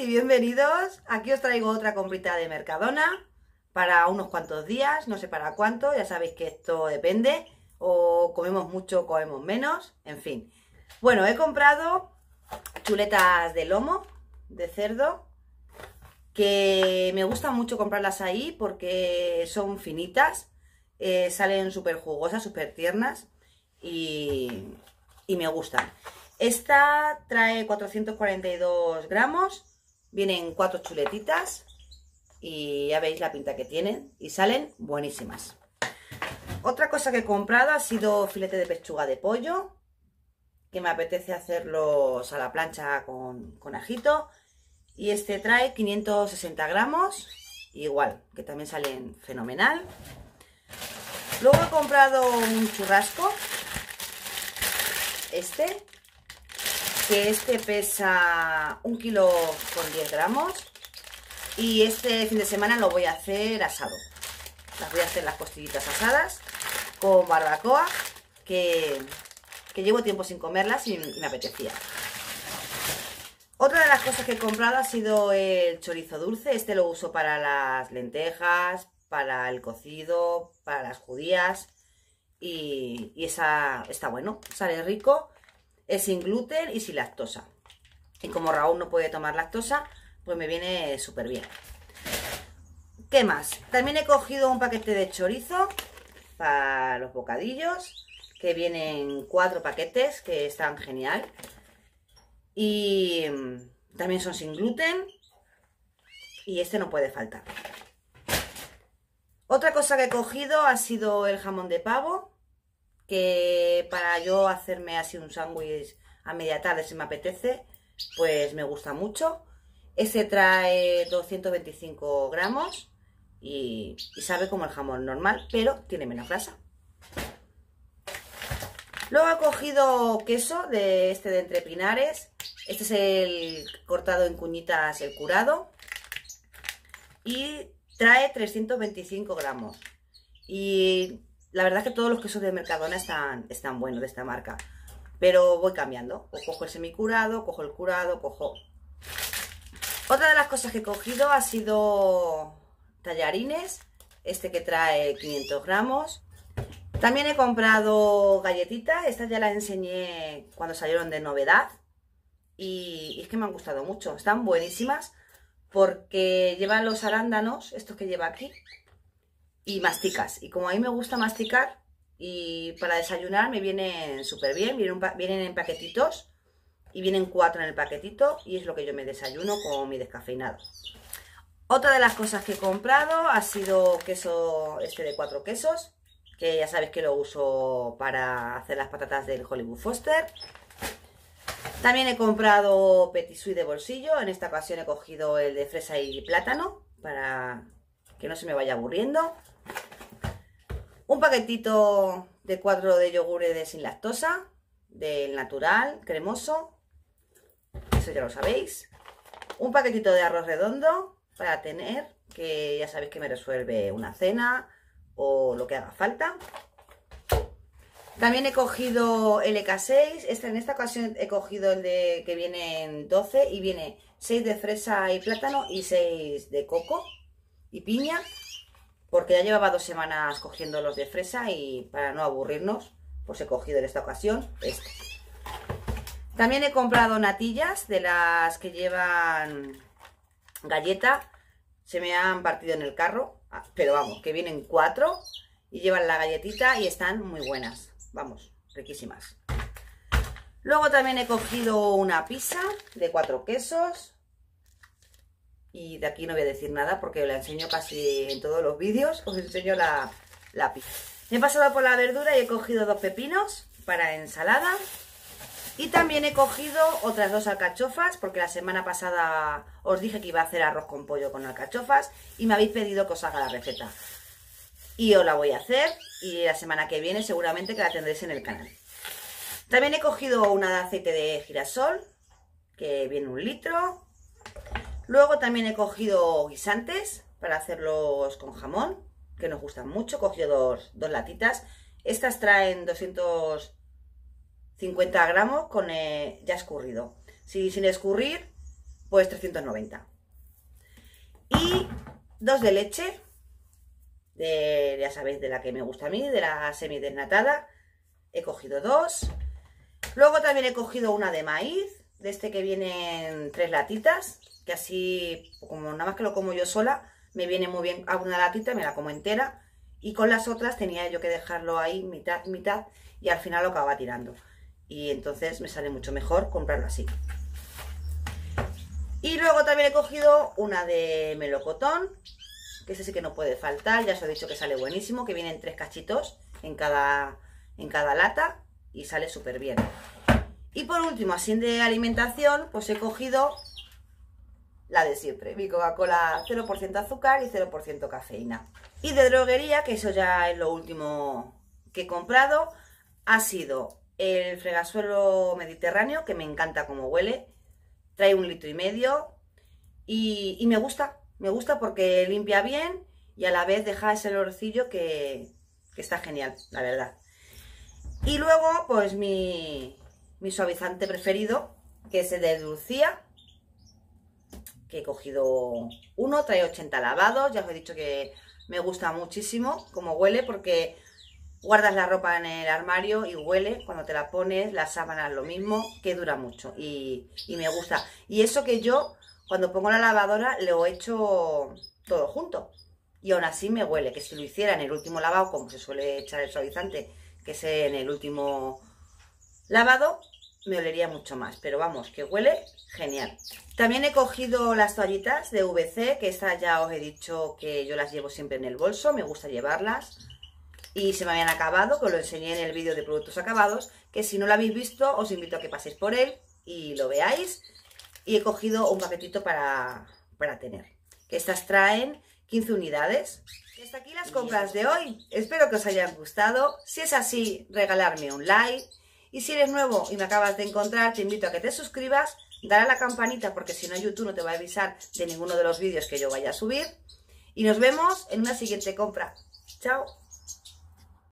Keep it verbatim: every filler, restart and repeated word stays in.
y bienvenidos. Aquí os traigo otra comprita de Mercadona para unos cuantos días, no sé para cuánto, ya sabéis que esto depende, o comemos mucho o comemos menos, en fin. Bueno, he comprado chuletas de lomo, de cerdo, que me gusta mucho comprarlas ahí porque son finitas, eh, salen súper jugosas, súper tiernas y, y me gustan. Esta trae cuatrocientos cuarenta y dos gramos, vienen cuatro chuletitas y ya veis la pinta que tienen y salen buenísimas. Otra cosa que he comprado ha sido filete de pechuga de pollo, que me apetece hacerlos a la plancha con, con ajito. Y este trae quinientos sesenta gramos, igual, que también salen fenomenal. Luego he comprado un churrasco, este, que este pesa un kilo con diez gramos. Y este fin de semana lo voy a hacer asado. Las voy a hacer las costillitas asadas con barbacoa, que, que llevo tiempo sin comerlas y, y me apetecía. Otra de las cosas que he comprado ha sido el chorizo dulce. Este lo uso para las lentejas, para el cocido, para las judías. Y, y esa está bueno, sale rico. Es sin gluten y sin lactosa. Y como Raúl no puede tomar lactosa, pues me viene súper bien. ¿Qué más? También he cogido un paquete de chorizo para los bocadillos, que vienen cuatro paquetes, que están genial. Y también son sin gluten. Y este no puede faltar. Otra cosa que he cogido ha sido el jamón de pavo, que para yo hacerme así un sándwich a media tarde si me apetece, pues me gusta mucho. Este trae doscientos veinticinco gramos y, y sabe como el jamón normal, pero tiene menos grasa. Luego he cogido queso de este de Entre Pinares. Este es el cortado en cuñitas, el curado. Y trae trescientos veinticinco gramos. Y la verdad es que todos los quesos de Mercadona están, están buenos, de esta marca. Pero voy cambiando. O cojo el semicurado, cojo el curado, cojo... Otra de las cosas que he cogido ha sido tallarines. Este que trae quinientos gramos. También he comprado galletitas. Estas ya las enseñé cuando salieron de novedad. Y, y es que me han gustado mucho. Están buenísimas porque llevan los arándanos, estos que lleva aquí, y masticas. Y como a mí me gusta masticar, y para desayunar me vienen súper bien. Vienen, vienen en paquetitos. Y vienen cuatro en el paquetito y es lo que yo me desayuno con mi descafeinado. Otra de las cosas que he comprado ha sido queso este de cuatro quesos, que ya sabéis que lo uso para hacer las patatas del Hollywood Foster. También he comprado petit suisse de bolsillo. En esta ocasión he cogido el de fresa y plátano para que no se me vaya aburriendo. Un paquetito de cuatro de yogures de sin lactosa, del natural, cremoso. Eso ya lo sabéis. Un paquetito de arroz redondo para tener, que ya sabéis que me resuelve una cena o lo que haga falta. También he cogido el E K seis. Este, en esta ocasión he cogido el de que viene en doce y viene seis de fresa y plátano y seis de coco y piña, porque ya llevaba dos semanas cogiendo los de fresa y para no aburrirnos, pues he cogido en esta ocasión este. También he comprado natillas de las que llevan galleta. Se me han partido en el carro, pero vamos, que vienen cuatro y llevan la galletita y están muy buenas. Vamos, riquísimas. Luego también he cogido una pizza de cuatro quesos. Y de aquí no voy a decir nada porque la enseño casi en todos los vídeos. Os enseño la, la pizza. Me he pasado por la verdura y he cogido dos pepinos para ensalada. Y también he cogido otras dos alcachofas, porque la semana pasada os dije que iba a hacer arroz con pollo con alcachofas y me habéis pedido que os haga la receta. Y os la voy a hacer y la semana que viene seguramente que la tendréis en el canal. También he cogido una de aceite de girasol, que viene un litro. Luego también he cogido guisantes para hacerlos con jamón, que nos gustan mucho. He cogido dos, dos latitas. Estas traen doscientos cincuenta gramos con eh, ya escurrido. Si sin escurrir, pues trescientos noventa. Y dos de leche, de, ya sabéis, de la que me gusta a mí, de la semidesnatada. He cogido dos. Luego también he cogido una de maíz, de este que vienen tres latitas, que así, como nada más que lo como yo sola, me viene muy bien a una latita, me la como entera. Y con las otras tenía yo que dejarlo ahí mitad, mitad, y al final lo acababa tirando. Y entonces me sale mucho mejor comprarlo así. Y luego también he cogido una de melocotón, que ese sí que no puede faltar, ya os he dicho que sale buenísimo, que vienen tres cachitos en cada, en cada lata y sale súper bien. Y por último, así de alimentación, pues he cogido la de siempre, mi Coca-Cola cero por ciento azúcar y cero por ciento cafeína. Y de droguería, que eso ya es lo último que he comprado, ha sido el fregasuelo mediterráneo, que me encanta cómo huele. Trae un litro y medio y, y me gusta, me gusta porque limpia bien y a la vez deja ese olorcillo que, que está genial, la verdad. Y luego, pues mi, mi suavizante preferido, que es el de Dulcía, que he cogido uno, trae ochenta lavados, ya os he dicho que me gusta muchísimo cómo huele porque guardas la ropa en el armario y huele, cuando te la pones, las sábanas lo mismo, que dura mucho y, y me gusta. Y eso que yo, cuando pongo la lavadora, lo echo todo junto y aún así me huele, que si lo hiciera en el último lavado, como se suele echar el suavizante, que es en el último lavado, me olería mucho más, pero vamos, que huele genial. También he cogido las toallitas de V C, que estas ya os he dicho que yo las llevo siempre en el bolso, me gusta llevarlas. Y se me habían acabado, que os lo enseñé en el vídeo de productos acabados, que si no lo habéis visto os invito a que paséis por él y lo veáis. Y he cogido un paquetito para, para tener, que estas traen quince unidades. Y hasta aquí las compras de hoy, espero que os hayan gustado. Si es así, regalarme un like. Y si eres nuevo y me acabas de encontrar, te invito a que te suscribas, dale a la campanita porque si no YouTube no te va a avisar de ninguno de los vídeos que yo vaya a subir. Y nos vemos en una siguiente compra. ¡Chao!